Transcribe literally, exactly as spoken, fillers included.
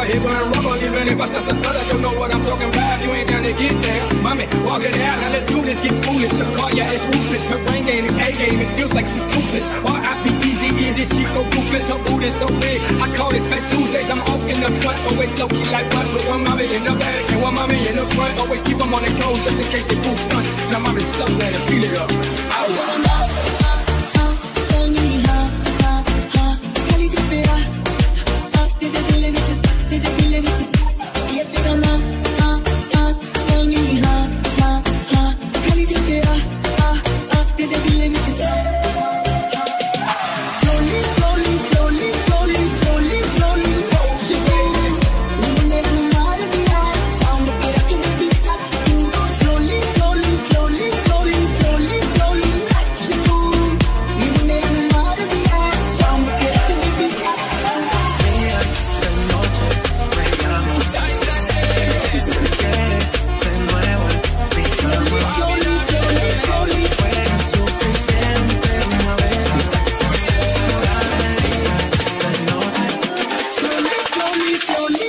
I hit burn rubber, even if I start to stutter, you know what I'm talking about. You ain't down to get down. Mommy, walk it out, now let's do this, get foolish. Her car, yeah, it's ruthless. Her brain game is A game, it feels like she's toothless. R I P E Z E, this cheap, no ruthless. Her boot is so big, I call it Fat Tuesdays. I'm off in the front, always low key like what? With one mommy in the back and one mommy in the front. Always keep them on their toes just in case they do stunts. Now mommy's stuck, let her feel it up. Slowly, slowly.